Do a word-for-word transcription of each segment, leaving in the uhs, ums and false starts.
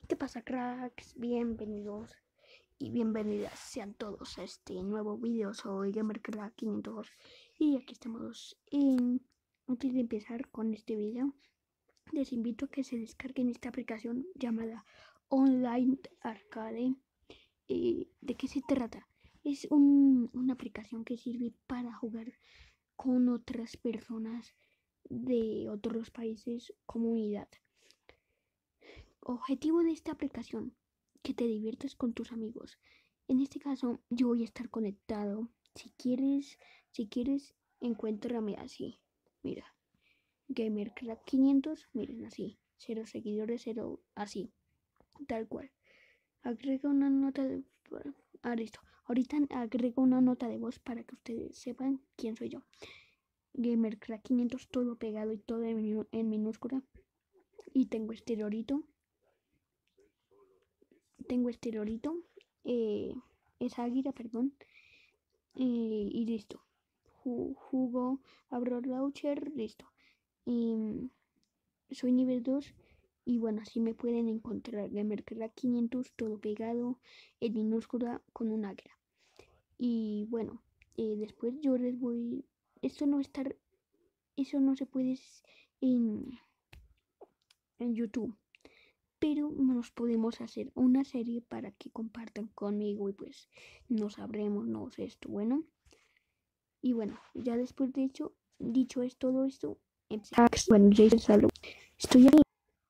¿Qué pasa, cracks? Bienvenidos y bienvenidas sean todos a este nuevo video. Soy GamerCrack quinientos y aquí estamos. En... Antes de empezar con este video, les invito a que se descarguen esta aplicación llamada Online Arcade. Eh, ¿De qué se trata? Es un, una aplicación que sirve para jugar con otras personas de otros países, comunidad. Objetivo de esta aplicación: que te diviertas con tus amigos. En este caso, yo voy a estar conectado. Si quieres, si quieres, encuéntrame así. Mira, GamerCrack quinientos, miren así. Cero seguidores, cero, así, tal cual. Agrega una nota de... Ah, listo. Ahorita agrego una nota de voz para que ustedes sepan quién soy yo. GamerCrack quinientos, todo pegado y todo en, en minúscula. Y tengo este lorito. Tengo este lorito. Eh, es águila, perdón. Eh, y listo. Jugo, abro el launcher, listo. Y soy nivel dos. Y bueno, así me pueden encontrar. GamerCrack quinientos, todo pegado en minúscula con un águila. Y bueno, eh, después yo les voy. Esto no va a estar. Eso no se puede en, en YouTube. Pero nos podemos hacer una serie para que compartan conmigo y pues nos sabremos, no sé esto, bueno. Y bueno, ya después de hecho, dicho es todo esto, empecemos. Bueno, ya hice salud. Estoy ahí.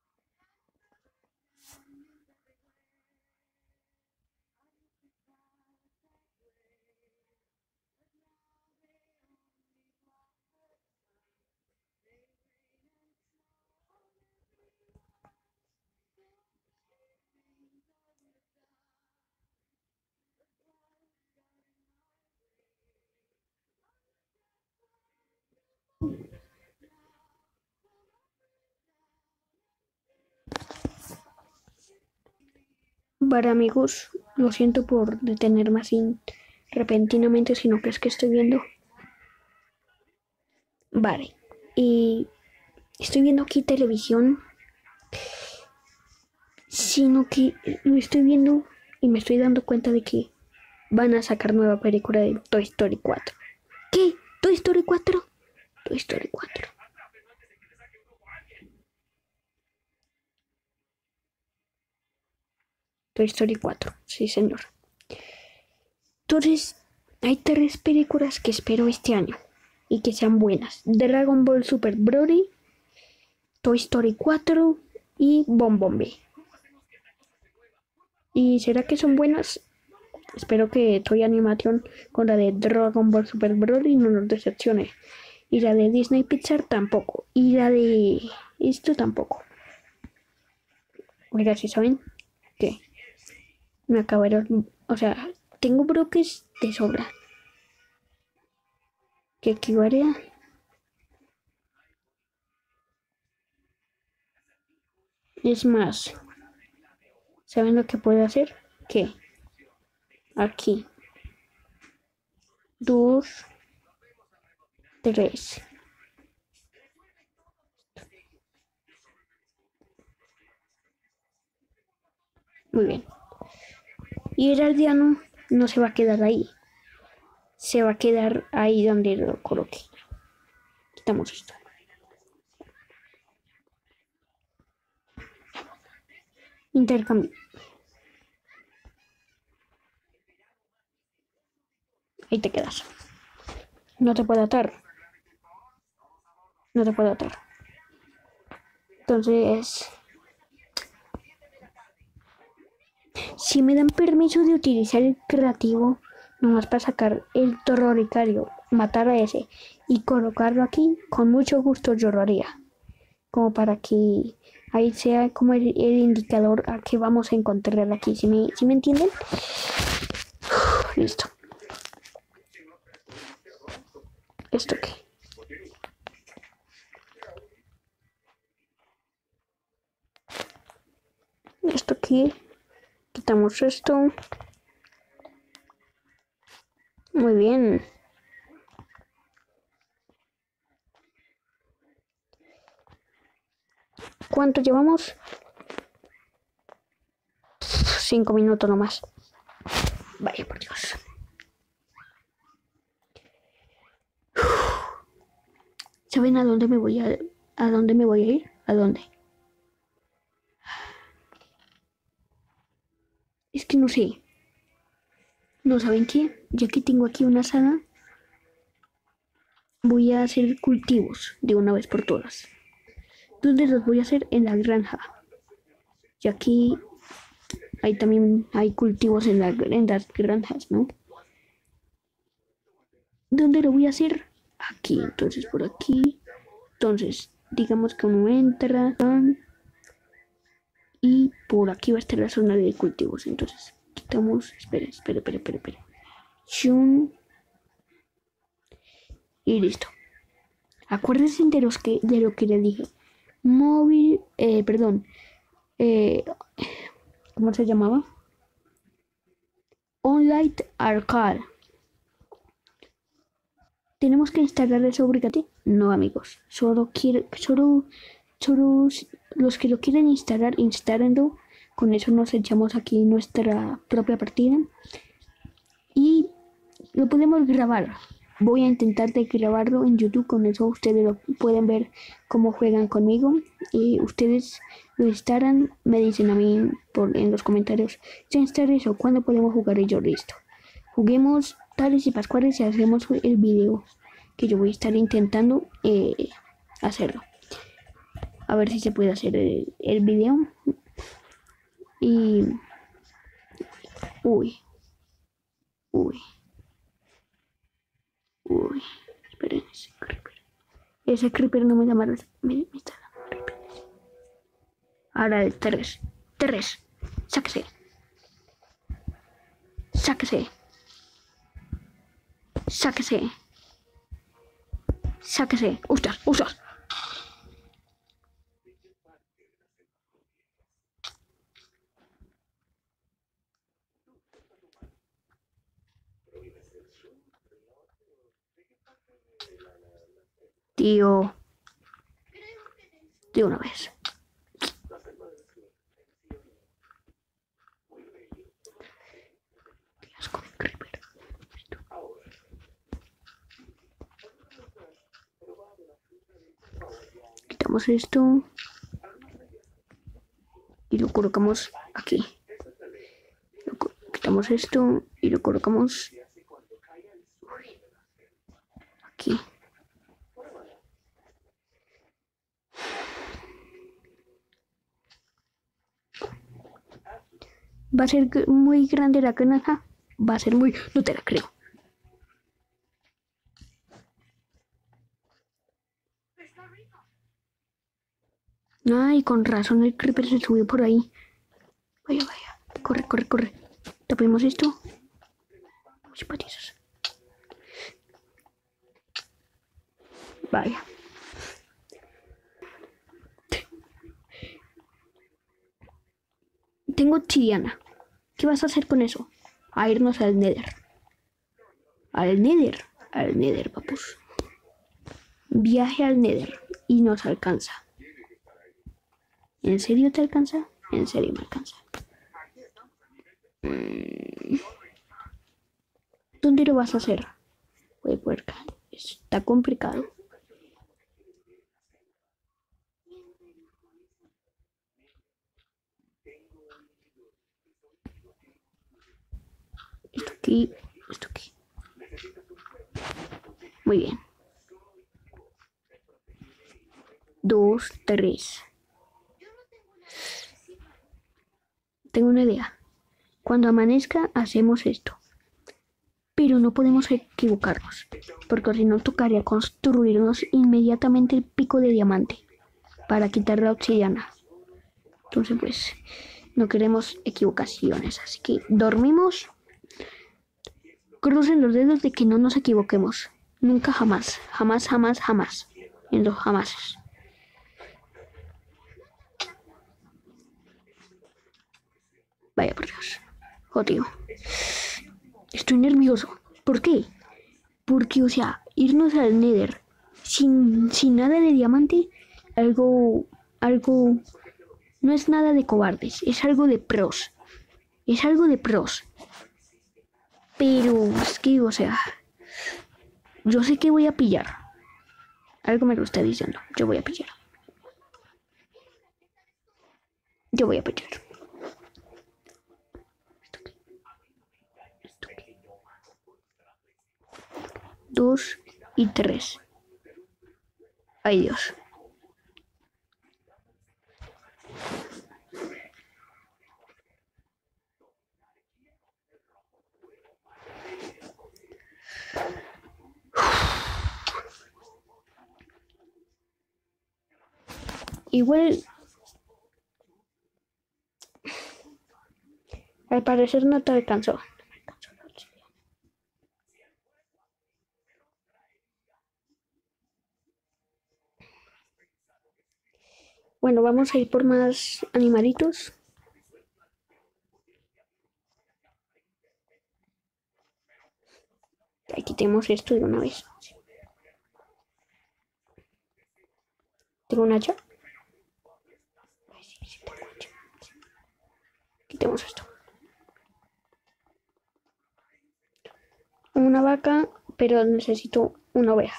Para amigos, lo siento por detenerme así repentinamente, sino que es que estoy viendo. Vale, y estoy viendo aquí televisión, sino que lo estoy viendo y me estoy dando cuenta de que van a sacar nueva película de Toy Story cuatro. ¿Qué? ¿Toy Story cuatro? Toy Story cuatro. Toy Story cuatro, sí señor. Entonces, hay tres películas que espero este año y que sean buenas: Dragon Ball Super Broly, Toy Story cuatro y Bomberman. ¿Y será que son buenas? Espero que Toy Animation con la de Dragon Ball Super Broly no nos decepcione. Y la de Disney Pixar tampoco. Y la de esto tampoco. Oiga, si saben que me acabaron. O sea, tengo bloques de sobra. Que equivale a... Es más, ¿saben lo que puedo hacer? Que aquí. Dos. Tres. Muy bien. Y el aldeano no se va a quedar ahí. Se va a quedar ahí donde lo coloque. Quitamos esto. Intercambio. Ahí te quedas. No te puedo atar. No te puedo atar. Entonces, si me dan permiso de utilizar el creativo, nomás para sacar el terroricario, matar a ese y colocarlo aquí, con mucho gusto yo lo haría. Como para que ahí sea como el, el indicador a que vamos a encontrar aquí. ¿Sí me, ¿sí me entienden? Uf, listo. ¿Esto qué? Esto aquí. Quitamos esto. Muy bien. ¿Cuánto llevamos? cinco minutos nomás. Vaya por Dios. ¿Saben a dónde me voy a, a dónde me voy a ir? ¿A dónde? Es que no sé. ¿No saben qué? Ya que tengo aquí una sala, voy a hacer cultivos de una vez por todas. ¿Dónde los voy a hacer? En la granja. Y aquí hay también hay cultivos en, la, en las granjas, ¿no? ¿Dónde lo voy a hacer? Aquí, entonces por aquí. Entonces, digamos que uno entra y por aquí va a estar la zona de cultivos. Entonces, quitamos, espera, espera, espera, espera, espera. Shun. Y listo. Acuérdense de, los que, de lo que les dije. Móvil, eh, perdón. Eh, ¿Cómo se llamaba? Online Arcade. ¿Tenemos que instalar eso obligatorio? No, amigos. Solo quiero, solo, solo los que lo quieren instalar, instálenlo. Con eso nos echamos aquí nuestra propia partida. Y lo podemos grabar. Voy a intentar de grabarlo en YouTube. Con eso ustedes lo pueden ver cómo juegan conmigo. Y ustedes lo instalan. Me dicen a mí por, en los comentarios. ¿Ya instalé eso? ¿Cuándo podemos jugar? Y yo listo. Juguemos tales y pascuales y hacemos el video. Que yo voy a estar intentando eh, hacerlo. A ver si se puede hacer el, el video. Y... Uy. Uy. Uy, esperen, ese creeper. Ese creeper no me da mal. Me, me está dando creeper. Ahora el tres. tres. Sáquese. Sáquese. Sáquese. Sáquese. ¡Ostras! ¡Ostras! Tío. De una vez. Qué asco de creeper. Quitamos esto. Y lo colocamos aquí. Lo co quitamos esto y lo colocamos aquí. Va a ser muy grande la granja. Va a ser muy... No te la creo. Ay, con razón el creeper se subió por ahí. Vaya, vaya. Corre, corre, corre. Tapemos esto. Uy, patizas. Vaya. Tengo obsidiana. ¿Qué vas a hacer con eso? A irnos al Nether. Al Nether. Al Nether, papus. Viaje al Nether. Y nos alcanza. ¿En serio te alcanza? En serio me alcanza. ¿Dónde lo vas a hacer? Voy por acá. Está complicado. Esto aquí, esto aquí. Muy bien. Dos, tres. Tengo una idea. Cuando amanezca hacemos esto. Pero no podemos equivocarnos. Porque si no tocaría construirnos inmediatamente el pico de diamante. Para quitar la obsidiana. Entonces pues no queremos equivocaciones. Así que dormimos. Crucen los dedos de que no nos equivoquemos. Nunca jamás. Jamás, jamás, jamás. En los jamases. Vaya por Dios. Oh, tío. Estoy nervioso. ¿Por qué? Porque, o sea, irnos al Nether sin, sin nada de diamante, algo, algo, no es nada de cobardes, es algo de pros. Es algo de pros. Pero es que, o sea, yo sé que voy a pillar. Algo me lo está diciendo. Yo voy a pillar. Yo voy a pillar. Dos y tres. Ay, Dios. Igual, al parecer no te alcanzó. Bueno, vamos a ir por más animalitos. Aquí quitemos esto de una vez. ¿Tengo un hacha? Sí, sí, tengo hacha. Quitemos esto. Una vaca, pero necesito una oveja.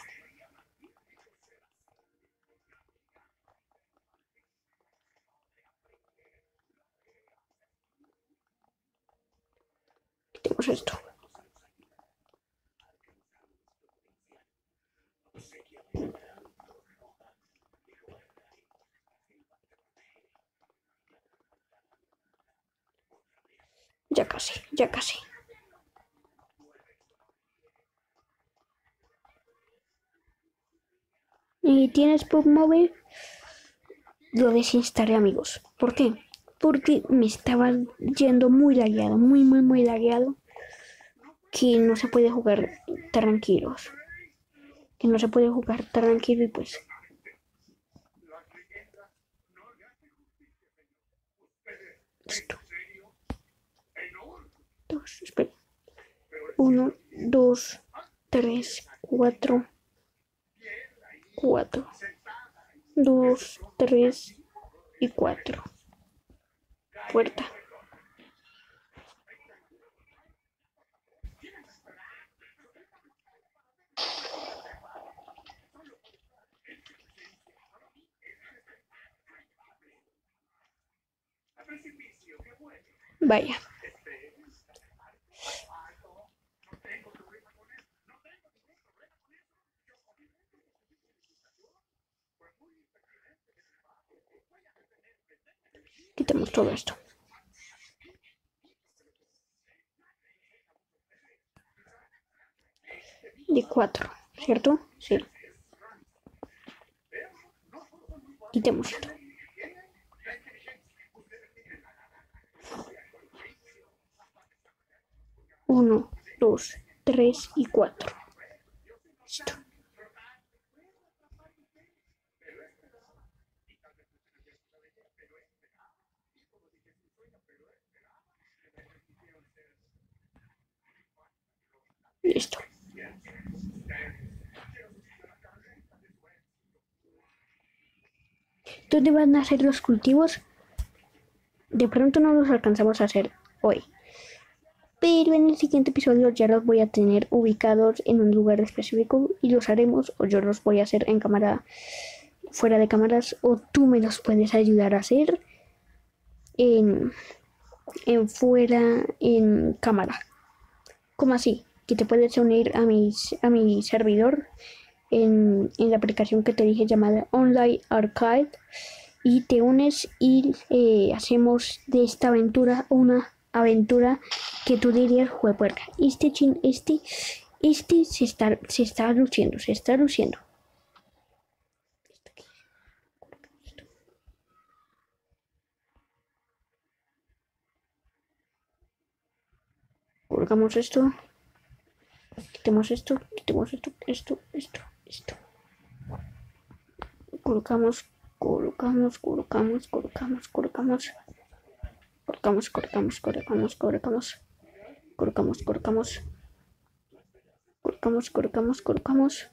Quitemos esto. Ya casi, ya casi. ¿Y tienes P U B Mobile? Lo desinstalé, amigos. ¿Por qué? Porque me estaba yendo muy lagueado, muy, muy, muy lagueado. Que no se puede jugar tranquilos. Que no se puede jugar tranquilo y pues... Esto. Dos, espera. Uno, dos, tres, cuatro. Cuatro. Dos, tres y cuatro. Puerta. Vaya. Quitemos todo esto. De cuatro, ¿cierto? Sí. Quitemos esto. Uno, dos, tres y cuatro. Listo. Listo. ¿Dónde van a ser los cultivos? De pronto no los alcanzamos a hacer hoy. Pero en el siguiente episodio ya los voy a tener ubicados en un lugar específico y los haremos, o yo los voy a hacer en cámara, fuera de cámaras, o tú me los puedes ayudar a hacer en, en fuera, en cámara. ¿Cómo así? Que te puedes unir a mi, a mi servidor en, en la aplicación que te dije llamada Online Archive y te unes y eh, hacemos de esta aventura una aventura que tú dirías, juepuerca, este chin, este, este se está, se está luciendo, se está luciendo. Colocamos esto, quitemos esto, quitemos esto, esto, esto, esto. Colocamos, colocamos, colocamos, colocamos, colocamos. Colocamos, colocamos, colocamos, colocamos. Colocamos, colocamos. Colocamos, colocamos, colocamos.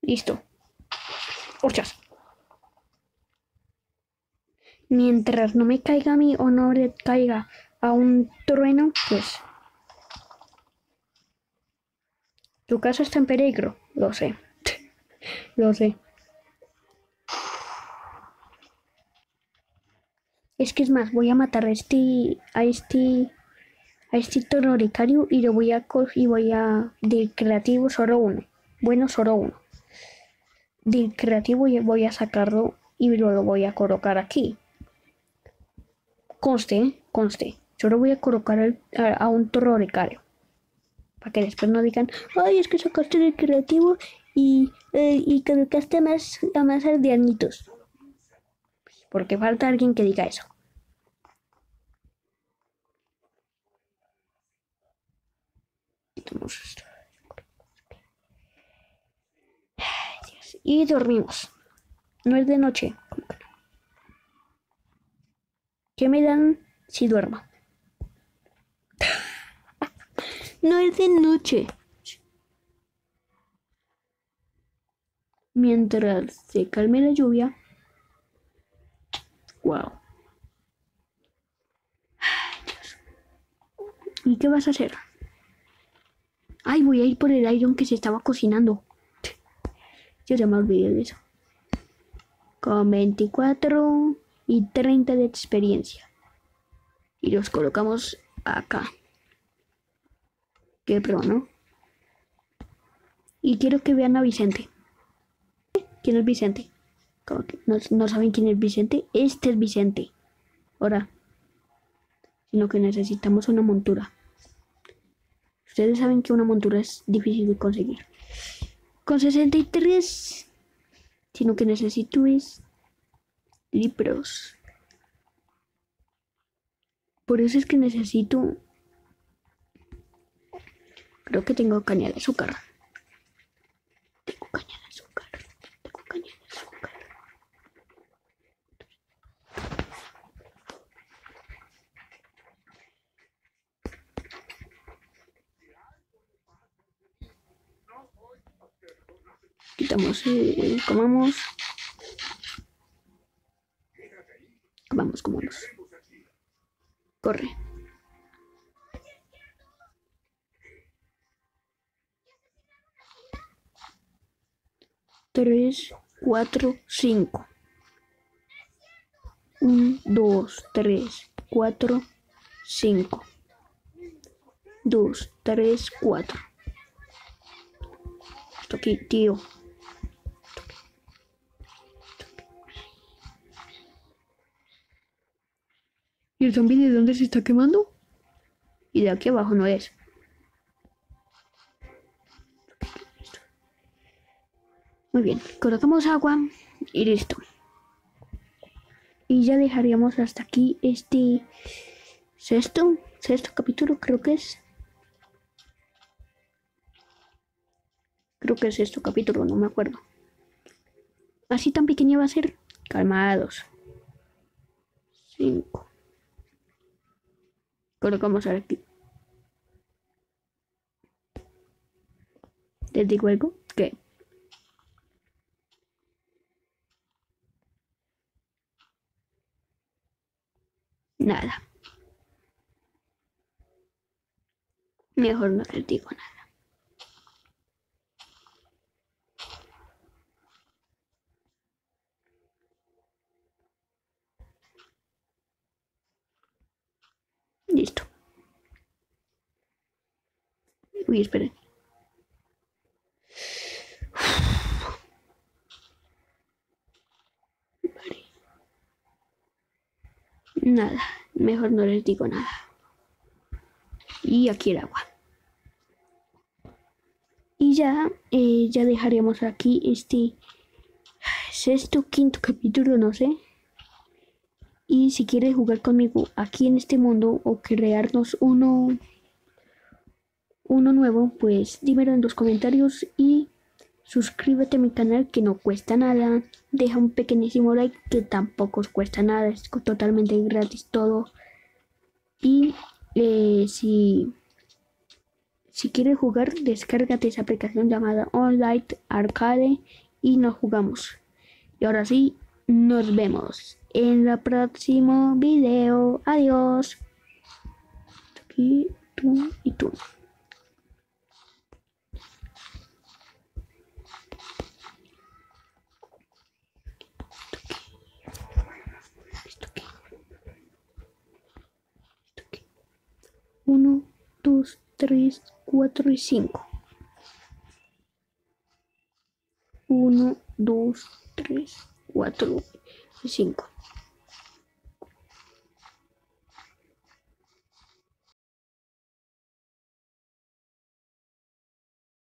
Listo. ¡Ochas! Mientras no me caiga a mí o no le caiga a un trueno, pues... Tu casa está en peligro. Lo sé. Lo sé. Es que es más, voy a matar a este... A este... A este tororicario y lo voy a... Y voy a... De creativo solo uno. Bueno, solo uno. Del creativo voy a sacarlo y lo voy a colocar aquí. Conste, conste. Solo voy a colocar el, a, a un tororicario. Para que después no digan, ay, es que sacaste del creativo y, eh, y colocaste a más, a más aldeanitos. Porque falta alguien que diga eso. Quitamos esto. Y dormimos. No es de noche. ¿Qué me dan si duermo? No es de noche. Mientras se calme la lluvia. Wow. ¿Y qué vas a hacer? Ay, voy a ir por el iron que se estaba cocinando. Yo ya me olvidé de eso. Con veinticuatro y treinta de experiencia. Y los colocamos acá. Qué pro, ¿no? Y quiero que vean a Vicente. ¿Quién es Vicente? ¿Cómo que no, no saben quién es Vicente? Este es Vicente. Ahora. Sino que necesitamos una montura. Ustedes saben que una montura es difícil de conseguir. Con sesenta y tres. Sino que necesito es libros. Por eso es que necesito... Creo que tengo caña de azúcar. Tengo caña de azúcar. Tengo caña de azúcar. Quitamos, eh, comamos. Comamos, comamos. Corre. Tres, cuatro, cinco. Un, dos, tres, cuatro, cinco. Dos, tres, cuatro. Esto aquí, tío. ¿Y el zombie de dónde se está quemando? Y de aquí abajo no es. Muy bien, colocamos agua y listo. Y ya dejaríamos hasta aquí este sexto, sexto capítulo, creo que es. Creo que es sexto capítulo, no me acuerdo. Así tan pequeña va a ser. Calmados. Cinco. Colocamos aquí. ¿Les digo algo? ¿Qué? Nada. Mejor no les digo nada. Listo. Uy, esperen. Vale. Nada. Mejor no les digo nada. Y aquí el agua. Y ya, eh, ya dejaremos aquí este sexto, quinto capítulo, no sé. Y si quieres jugar conmigo aquí en este mundo o crearnos uno, uno nuevo, pues dímelo en los comentarios y suscríbete a mi canal que no cuesta nada. Deja un pequeñísimo like que tampoco os cuesta nada, es totalmente gratis todo. Y eh, si, Si quieres jugar, descárgate esa aplicación llamada Online Arcade y nos jugamos. Y ahora sí, nos vemos en el próximo video. Adiós. Aquí, tú y tú. Uno, dos, tres, cuatro y cinco. Uno, dos, tres, cuatro y cinco.